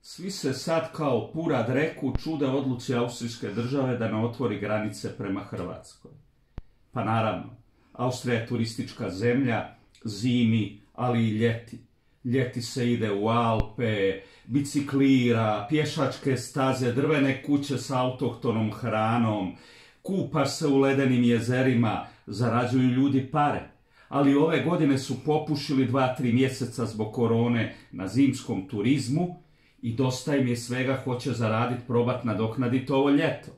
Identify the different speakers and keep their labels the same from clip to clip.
Speaker 1: Svi se sad kao pura dreku čude odluci Austrijske države da ne otvori granice prema Hrvatskoj. Pa naravno, Austrija je turistička zemlja, zimi, ali i ljeti. Ljeti se ide u Alpe, biciklira, pješačke staze, drvene kuće s autohtonom hranom, kupaš se u ledenim jezerima, zarađuju ljudi pare. Ali ove godine su popušili 2-3 mjeseca zbog korone na zimskom turizmu i dosta im je svega, hoće zaraditi, probati nadoknaditi ovo ljeto.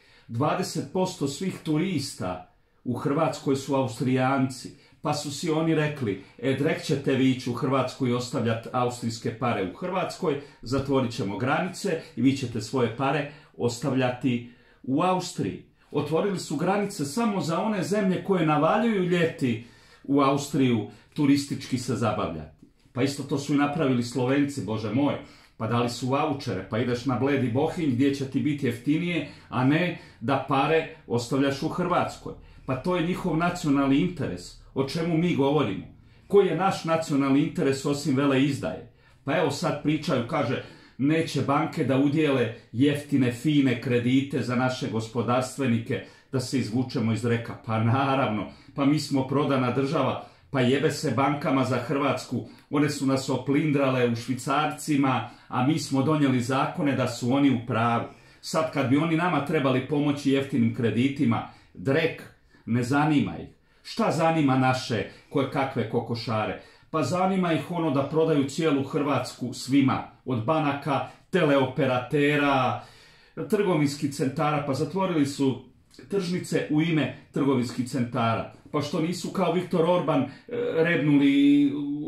Speaker 1: 20% svih turista u Hrvatskoj su Austrijanci, pa su si oni rekli, drek ćete vi ići u Hrvatsku i ostavljati austrijske pare u Hrvatskoj, zatvorit ćemo granice i vi ćete svoje pare ostavljati u Austriji. Otvorili su granice samo za one zemlje koje navaljuju ljeti u Austriju turistički se zabavljati. Pa isto to su i napravili Slovenci, bože moj. Pa dali su vaučere, pa ideš na Bled i Bohinj gdje će ti biti jeftinije, a ne da pare ostavljaš u Hrvatskoj. Pa to je njihov nacionalni interes. O čemu mi govorimo? Koji je naš nacionalni interes osim veleizdaje? Pa evo sad pričaju, kaže, neće banke da udijele jeftine, fine kredite za naše gospodarstvenike, da se izvučemo iz reka. Pa naravno, pa mi smo prodana država, pa jebe se bankama za Hrvatsku, one su nas oplindrale u švicarcima, a mi smo donijeli zakone da su oni u pravu. Sad kad bi oni nama trebali pomoći jeftinim kreditima, drek, ne zanima ih. Šta zanima naše koje kakve kokošare? Pa zanima ih ono da prodaju cijelu Hrvatsku svima, od banaka, teleoperatera, trgovinskih centara, pa zatvorili su tržnice u ime trgovinskih centara. Pa što nisu kao Viktor Orban rebnuli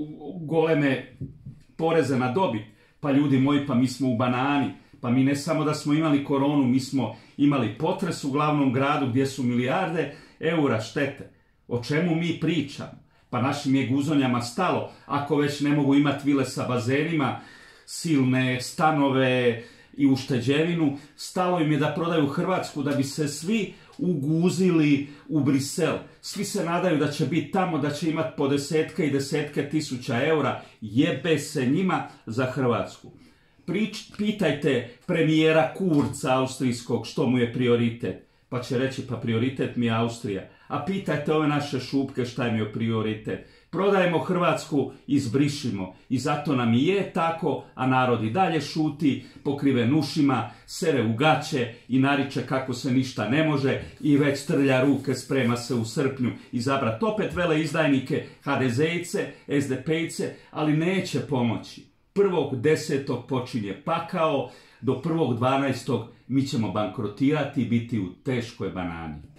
Speaker 1: goleme poreze na dobit? Pa ljudi moji, pa mi smo u banani. Pa mi ne samo da smo imali koronu, mi smo imali potres u glavnom gradu gdje su milijarde eura štete. O čemu mi pričamo? Pa našim je guzonjama stalo, ako već ne mogu imati vile sa bazenima, silne stanove i ušteđevinu, stalo im je da prodaju Hrvatsku da bi se svi uguzili u Brisel. Svi se nadaju da će biti tamo, da će imati po desetke i desetke tisuća eura. Jebe se njima za Hrvatsku. Pitajte premijera Kurza austrijskog što mu je prioritet. Pa će reći, pa prioritet mi je Austrija. A pitajte ove naše šupke šta im je prioritet. Prodajemo Hrvatsku, izbrišimo. I zato nam i je tako, a narod i dalje šuti, pokriven ušima, sere u gaće i nariče kako se ništa ne može i već trlja ruke, sprema se u srpnju izabrati opet veleizdajnike, HDZ-ice, SDP-ice, ali neće pomoći. 1.10. počinje pakao, do 1.12. mi ćemo bankrotirati i biti u teškoj banani.